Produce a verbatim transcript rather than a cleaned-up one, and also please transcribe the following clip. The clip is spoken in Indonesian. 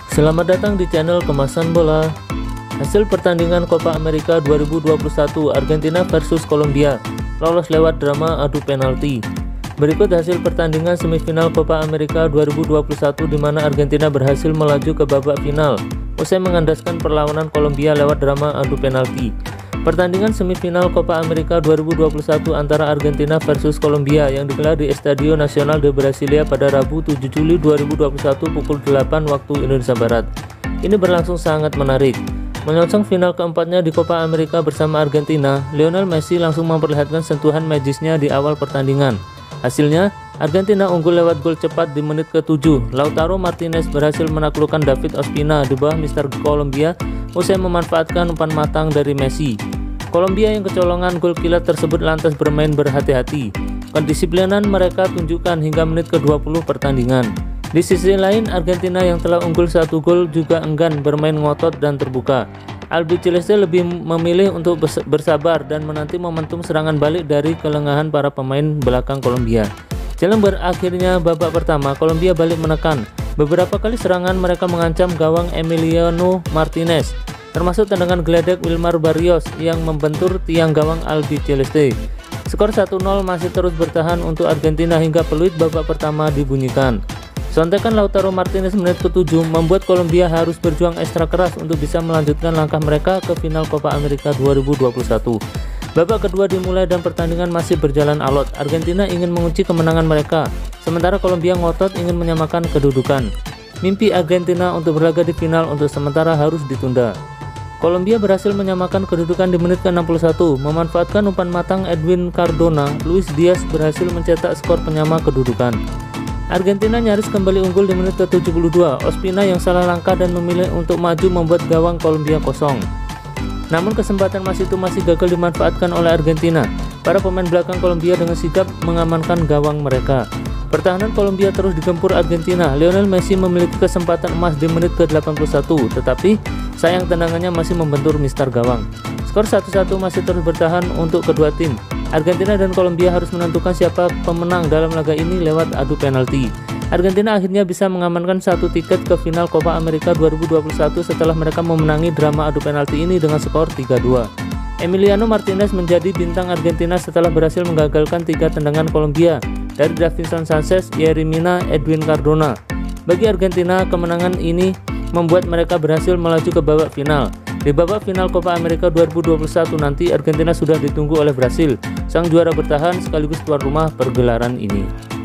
Selamat datang di channel Kemasan Bola. Hasil pertandingan Copa America dua ribu dua puluh satu Argentina versus Kolombia lolos lewat drama adu penalti. Berikut hasil pertandingan semifinal Copa America dua ribu dua puluh satu di mana Argentina berhasil melaju ke babak final usai mengandaskan perlawanan Kolombia lewat drama adu penalti. Pertandingan semifinal Copa America dua ribu dua puluh satu antara Argentina versus Kolombia yang digelar di Estadio Nacional de Brasilia pada Rabu tujuh Juli dua ribu dua puluh satu pukul delapan waktu Indonesia Barat. Ini berlangsung sangat menarik. Menyongsong final keempatnya di Copa America bersama Argentina, Lionel Messi langsung memperlihatkan sentuhan magisnya di awal pertandingan. Hasilnya, Argentina unggul lewat gol cepat di menit ke tujuh. Lautaro Martinez berhasil menaklukkan David Ospina di bawah Mister Kolombia usai memanfaatkan umpan matang dari Messi. Kolombia yang kecolongan gol kilat tersebut lantas bermain berhati-hati. Kedisiplinan mereka tunjukkan hingga menit ke dua puluh pertandingan. Di sisi lain, Argentina yang telah unggul satu gol juga enggan bermain ngotot dan terbuka. Albiceleste lebih memilih untuk bersabar dan menanti momentum serangan balik dari kelengahan para pemain belakang Kolombia. Jelang berakhirnya babak pertama, Kolombia balik menekan. Beberapa kali serangan mereka mengancam gawang Emiliano Martinez, termasuk tendangan geledek Wilmar Barrios yang membentur tiang gawang Albiceleste. Skor satu nol masih terus bertahan untuk Argentina hingga peluit babak pertama dibunyikan. Sontekan Lautaro Martinez menit ke tujuh membuat Kolombia harus berjuang ekstra keras untuk bisa melanjutkan langkah mereka ke final Copa America dua ribu dua puluh satu. Babak kedua dimulai dan pertandingan masih berjalan alot. Argentina ingin mengunci kemenangan mereka, sementara Kolombia ngotot ingin menyamakan kedudukan. Mimpi Argentina untuk berlaga di final untuk sementara harus ditunda. Kolombia berhasil menyamakan kedudukan di menit ke enam puluh satu. Memanfaatkan umpan matang Edwin Cardona, Luis Diaz berhasil mencetak skor penyama kedudukan. Argentina nyaris kembali unggul di menit ke tujuh puluh dua. Ospina yang salah langkah dan memilih untuk maju membuat gawang Kolombia kosong. Namun kesempatan masih itu masih gagal dimanfaatkan oleh Argentina. Para pemain belakang Kolombia dengan sigap mengamankan gawang mereka. Pertahanan Kolombia terus digempur Argentina. Lionel Messi memiliki kesempatan emas di menit ke delapan puluh satu, tetapi sayang tendangannya masih membentur Mister Gawang. Skor satu satu masih terus bertahan untuk kedua tim. Argentina dan Kolombia harus menentukan siapa pemenang dalam laga ini lewat adu penalti. Argentina akhirnya bisa mengamankan satu tiket ke final Copa America dua ribu dua puluh satu setelah mereka memenangi drama adu penalti ini dengan skor tiga dua. Emiliano Martinez menjadi bintang Argentina setelah berhasil menggagalkan tiga tendangan Kolombia dari Davinson Sanchez, Yerry Mina, Edwin Cardona. Bagi Argentina, kemenangan ini membuat mereka berhasil melaju ke babak final. Di babak final Copa America dua ribu dua puluh satu nanti Argentina sudah ditunggu oleh Brasil, sang juara bertahan sekaligus tuan rumah pergelaran ini.